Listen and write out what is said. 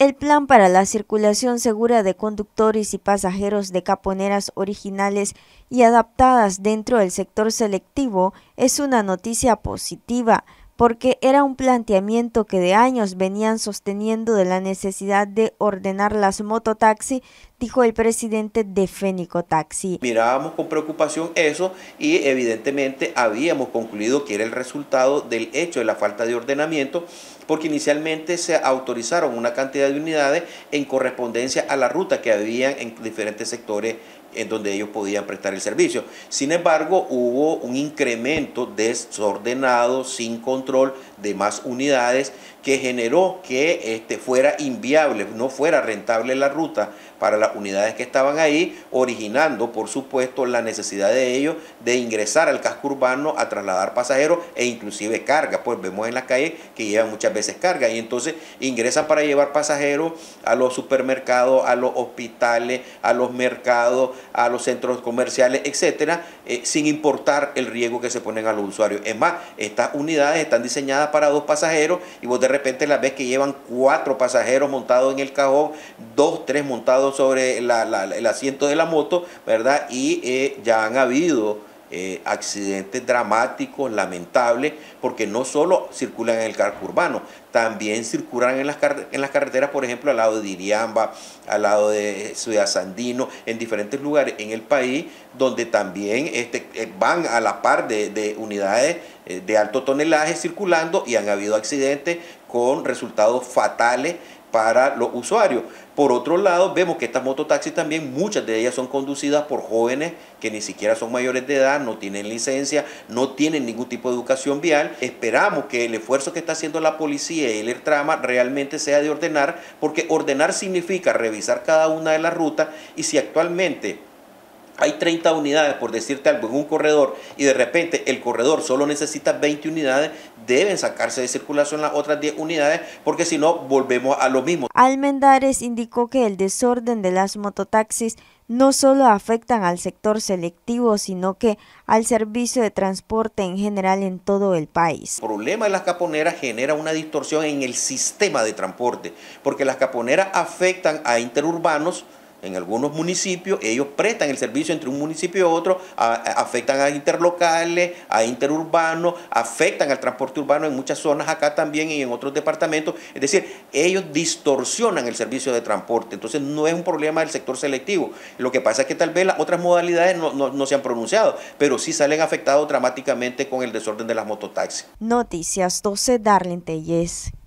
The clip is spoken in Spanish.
El plan para la circulación segura de conductores y pasajeros de caponeras originales y adaptadas dentro del sector selectivo es una noticia positiva, porque era un planteamiento que de años venían sosteniendo de la necesidad de ordenar las mototaxi, dijo el presidente de Fenicotaxi. Mirábamos con preocupación eso y evidentemente habíamos concluido que era el resultado del hecho de la falta de ordenamiento, porque inicialmente se autorizaron una cantidad de unidades en correspondencia a la ruta que habían en diferentes sectores en donde ellos podían prestar el servicio. Sin embargo, hubo un incremento desordenado, sin control, de más unidades, que generó que fuera inviable, no fuera rentable la ruta para las unidades que estaban ahí, originando, por supuesto, la necesidad de ellos de ingresar al casco urbano a trasladar pasajeros e inclusive carga. Pues vemos en la calle que llevan muchas veces carga y entonces ingresan para llevar pasajeros a los supermercados, a los hospitales, a los mercados, a los centros comerciales, etcétera, sin importar el riesgo que se ponen a los usuarios. Es más, estas unidades están diseñadas para 2 pasajeros y vos de repente las ves que llevan 4 pasajeros montados en el cajón, 2, 3 montados sobre el asiento de la moto, ¿verdad? Y ya han habido accidentes dramáticos, lamentables, porque no solo circulan en el casco urbano, también circulan en las carreteras, por ejemplo, al lado de Diriamba, al lado de Ciudad Sandino, en diferentes lugares en el país, donde también van a la par de unidades de alto tonelaje circulando y han habido accidentes con resultados fatales para los usuarios. Por otro lado, vemos que estas mototaxis también, muchas de ellas son conducidas por jóvenes que ni siquiera son mayores de edad, no tienen licencia, no tienen ningún tipo de educación vial. Esperamos que el esfuerzo que está haciendo la policía y el ERTRAMA realmente sea de ordenar, porque ordenar significa revisar cada una de las rutas, y si actualmente hay 30 unidades, por decirte algo, en un corredor y de repente el corredor solo necesita 20 unidades, deben sacarse de circulación las otras 10 unidades, porque si no volvemos a lo mismo. Almendares indicó que el desorden de las mototaxis no solo afectan al sector selectivo, sino que al servicio de transporte en general en todo el país. El problema de las caponeras genera una distorsión en el sistema de transporte, porque las caponeras afectan a interurbanos. En algunos municipios ellos prestan el servicio entre un municipio y otro, afectan a interlocales, a interurbanos, afectan al transporte urbano en muchas zonas acá también y en otros departamentos. Es decir, ellos distorsionan el servicio de transporte. Entonces no es un problema del sector selectivo. Lo que pasa es que tal vez las otras modalidades no se han pronunciado, pero sí salen afectados dramáticamente con el desorden de las mototaxis. Noticias 12, Darlene Tellez.